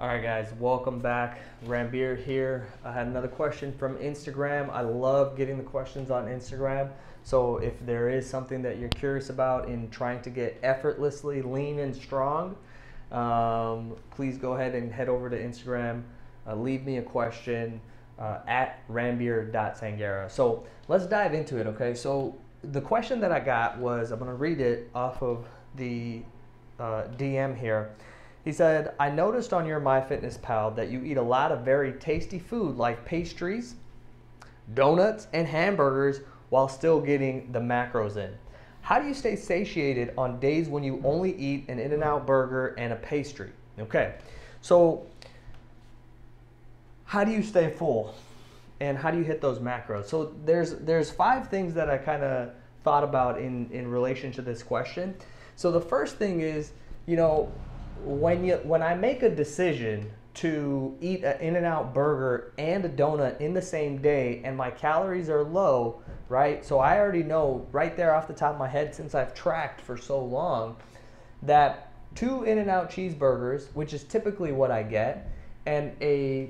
All right, guys, welcome back. Rambir here. I had another question from Instagram. I love getting the questions on Instagram. So if there is something that you're curious about in trying to get effortlessly lean and strong, please go ahead and head over to Instagram. Leave me a question at rambir.sangera. So let's dive into it, okay? So the question that I got was, I'm going to read it off of the DM here. He said, I noticed on your MyFitnessPal that you eat a lot of very tasty food like pastries, donuts, and hamburgers while still getting the macros in. How do you stay satiated on days when you only eat an In-N-Out burger and a pastry? Okay, so how do you stay full and how do you hit those macros? So there's 5 things that I kind of thought about in relation to this question. So the first thing is, when I make a decision to eat an In-N-Out burger and a donut in the same day and my calories are low, right? So I already know right there off the top of my head, since I've tracked for so long, that 2 In-N-Out cheeseburgers, which is typically what I get, and a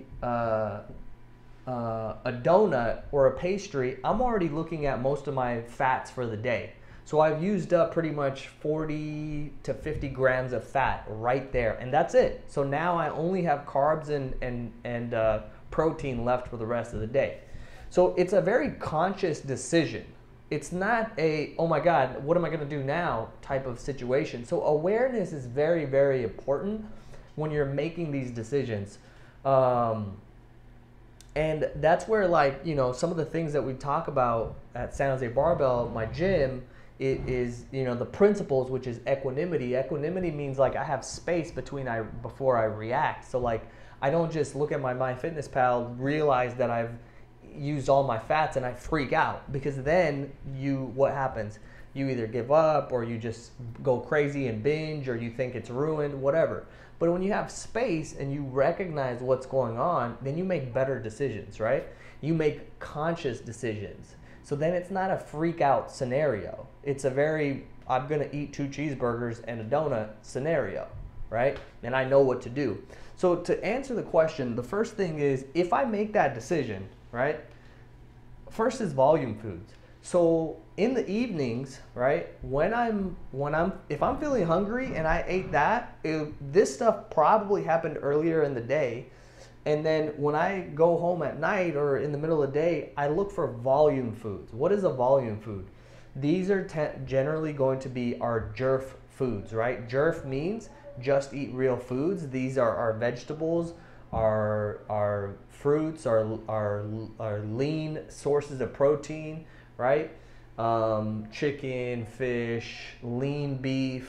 donut or a pastry, I'm already looking at most of my fats for the day. So I've used up pretty much 40 to 50 grams of fat right there, and that's it. So now I only have carbs and protein left for the rest of the day. So it's a very conscious decision. It's not a, oh my God, what am I gonna do now type of situation. So awareness is very, very important when you're making these decisions. And that's where, some of the things that we talk about at San Jose Barbell, my gym, it is, the principles, which is equanimity. Equanimity means I have space before I react. So I don't just look at my MyFitnessPal, realize that I've used all my fats and I freak out, because then what happens? You either give up or you just go crazy and binge, or you think it's ruined, whatever. But when you have space and you recognize what's going on, then you make better decisions, right? You make conscious decisions. So then it's not a freak out scenario. It's a very, I'm gonna eat 2 cheeseburgers and a donut scenario, right? And I know what to do. So to answer the question, the first thing is, if I make that decision, right? First is volume foods. So in the evenings, right, if I'm feeling hungry and I ate that, this stuff probably happened earlier in the day. And then when I go home at night or in the middle of the day, I look for volume foods. What is a volume food? These are generally going to be our JERF foods, right? JERF means just eat real foods. These are our vegetables, our fruits, our lean sources of protein, right? Chicken, fish, lean beef,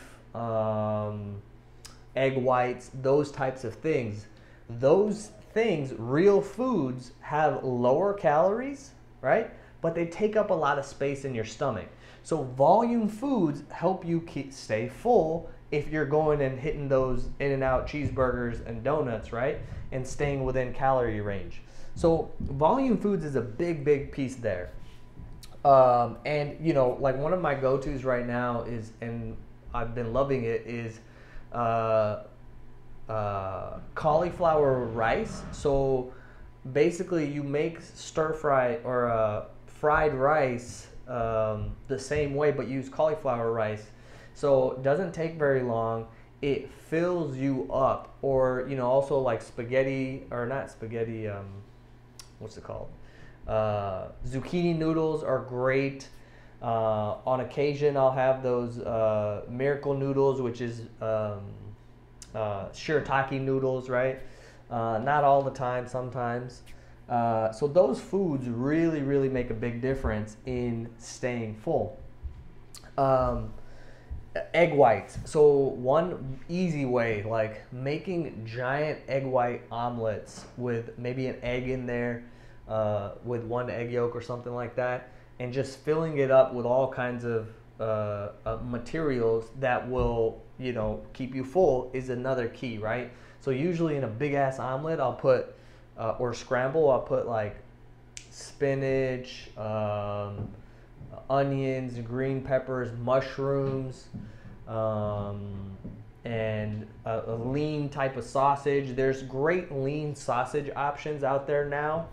egg whites, those types of things. Those things, real foods, have lower calories, right? But they take up a lot of space in your stomach. So volume foods help you stay full if you're going and hitting those In-N-Out cheeseburgers and donuts, right? And staying within calorie range. So volume foods is a big, big piece there. And one of my go-tos right now is, and I've been loving it, is cauliflower rice. So basically you make stir fry or fried rice the same way, but use cauliflower rice. So it doesn't take very long. It fills you up. Or also like spaghetti, or not spaghetti, what's it called? Zucchini noodles are great. On occasion I'll have those miracle noodles, which is shirataki noodles, right? Not all the time, sometimes. So those foods really, really make a big difference in staying full. Egg whites. So one easy way, making giant egg white omelets with maybe an egg in there, with 1 egg yolk or something like that, and just filling it up with all kinds of materials that will keep you full is another key, right? So usually in a big ass omelet I'll put or scramble, I'll put spinach, onions, green peppers, mushrooms, and a lean type of sausage. There's great lean sausage options out there now.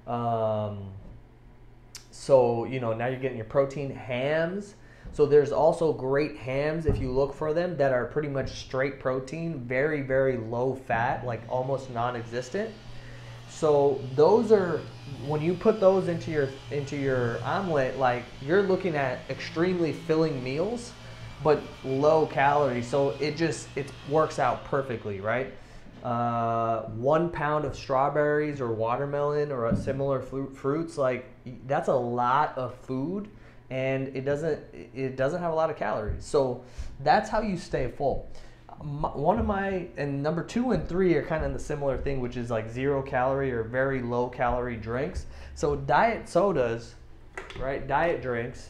So, you know, now you're getting your protein. Hams. So there's also great hams, if you look for them, that are pretty much straight protein, very, very low fat, like almost non-existent. So those are, when you put those into your omelet, like you're looking at extremely filling meals, but low calories. So it works out perfectly, right? 1 pound of strawberries or watermelon or a similar fruits, like that's a lot of food, and it doesn't have a lot of calories. So that's how you stay full. And number 2 and 3 are kind of the similar thing, which is like 0 calorie or very low calorie drinks. So diet sodas, right? Diet drinks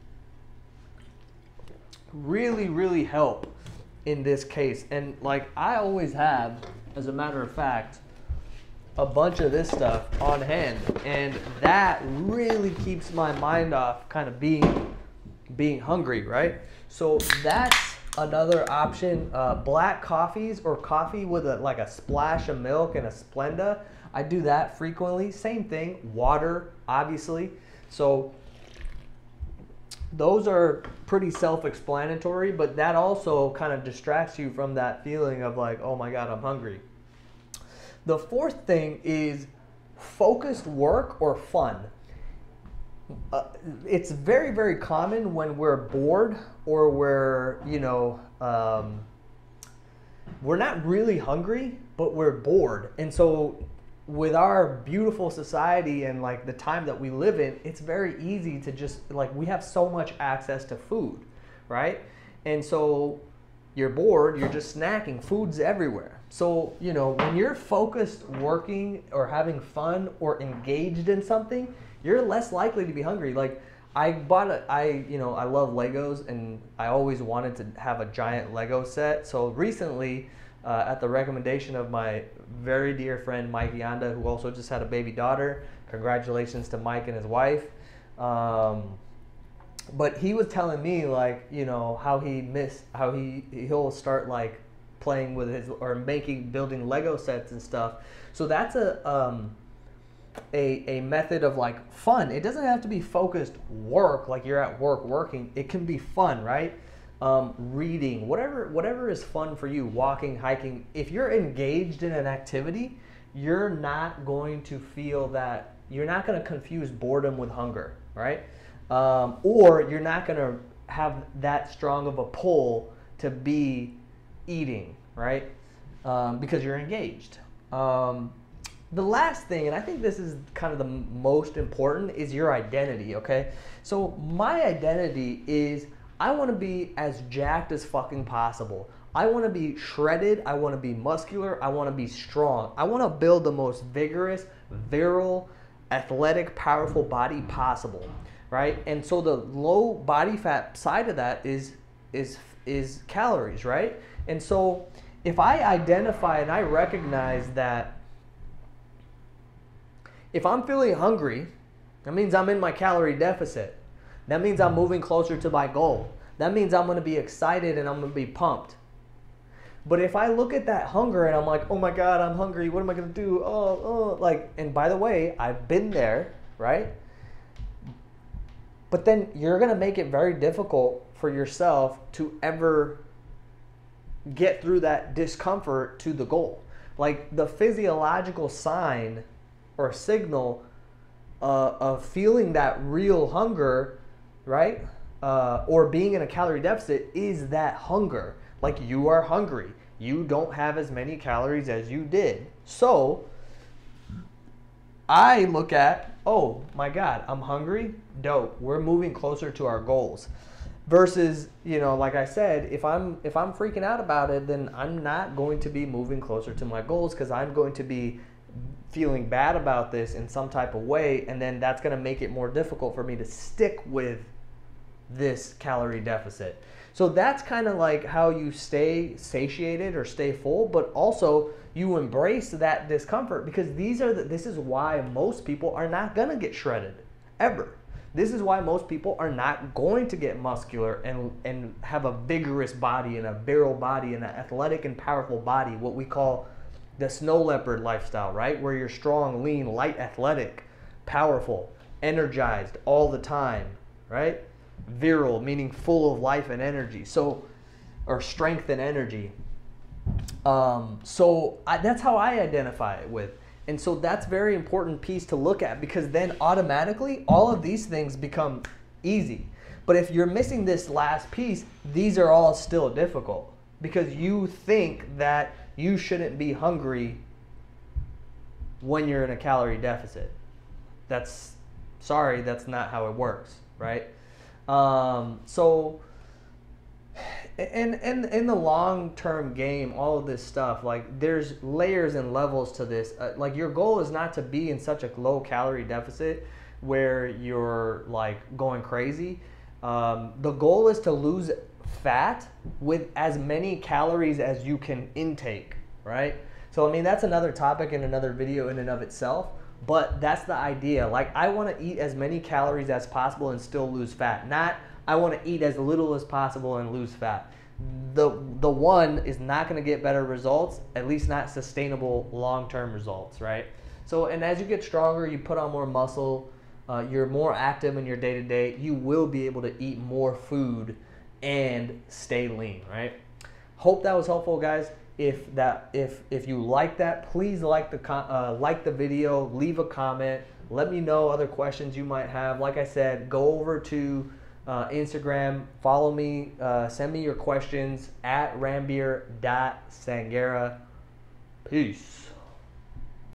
really, really help in this case. And like I always have, as a matter of fact, a bunch of this stuff on hand, and that really keeps my mind off kind of being hungry, right? So that's another option. Black coffees or coffee with like a splash of milk and a Splenda. I do that frequently. Same thing, water, obviously. So those are pretty self-explanatory, but that also kind of distracts you from that feeling of like, oh my God, I'm hungry. The fourth thing is focused work or fun. It's very, very common when we're bored or we're not really hungry, but we're bored. And so with our beautiful society and like the time that we live in, it's very easy to just like, we have so much access to food, right? And so you're bored, you're just snacking, food's everywhere. So, you know, when you're focused working or having fun or engaged in something, you're less likely to be hungry. Like I love Legos, and I always wanted to have a giant Lego set. So recently, at the recommendation of my very dear friend Mike Yanda, who also just had a baby daughter, congratulations to Mike and his wife. But he was telling me, like, you know, how he'll start like playing with his or building Lego sets and stuff. So that's a method of like fun. It doesn't have to be focused work, like you're at work working. It can be fun, right? Reading, whatever is fun for you, walking, hiking. If you're engaged in an activity, you're not going to feel that, you're not going to confuse boredom with hunger, right? Or you're not going to have that strong of a pull to be eating, right? Because you're engaged. The last thing, and I think this is kind of the most important, is your identity, okay? So my identity is, I want to be as jacked as fucking possible. I want to be shredded. I want to be muscular. I want to be strong. I want to build the most vigorous, virile, athletic, powerful body possible, right? And so the low body fat side of that is calories, right? And so if I identify and I recognize that if I'm feeling hungry, that means I'm in my calorie deficit. That means I'm moving closer to my goal. That means I'm going to be excited and I'm going to be pumped. But if I look at that hunger and I'm like, oh my God, I'm hungry. What am I going to do? And by the way, I've been there, right? But then you're going to make it very difficult for yourself to ever get through that discomfort to the goal. Like the physiological sign or signal of feeling that real hunger, right? Or being in a calorie deficit is that hunger. Like you are hungry. You don't have as many calories as you did. So I look at, oh my God, I'm hungry. Dope. We're moving closer to our goals. Versus, like I said, if I'm freaking out about it, then I'm not going to be moving closer to my goals because I'm going to be feeling bad about this in some type of way, and then that's going to make it more difficult for me to stick with this calorie deficit. So that's kind of like how you stay satiated or stay full, but also you embrace that discomfort, because this is why most people are not going to get shredded ever, This is why most people are not going to get muscular and have a vigorous body and a virile body and an athletic and powerful body, what we call the snow leopard lifestyle, right? Where you're strong, lean, light, athletic, powerful, energized all the time, right? Virile, meaning full of life and energy. So, or strength and energy. That's how I identify it with. And so that's a very important piece to look at, because then automatically all of these things become easy. But if you're missing this last piece, these are all still difficult, because you think that you shouldn't be hungry when you're in a calorie deficit. That's not how it works, right? In the long-term game, all of this stuff, like there's layers and levels to this. Like your goal is not to be in such a low calorie deficit where you're like going crazy. The goal is to lose fat with as many calories as you can intake, right? So I mean, that's another topic in another video in and of itself, but that's the idea. Like I want to eat as many calories as possible and still lose fat, not I want to eat as little as possible and lose fat. The one is not going to get better results, at least not sustainable long-term results, right? So, and as you get stronger, you put on more muscle, you're more active in your day-to-day, you will be able to eat more food and stay lean, right? Hope that was helpful, guys. If you like that, please like the video, leave a comment, let me know other questions you might have. Like I said, go over to Instagram, follow me, send me your questions at rambeer.sangera. Peace.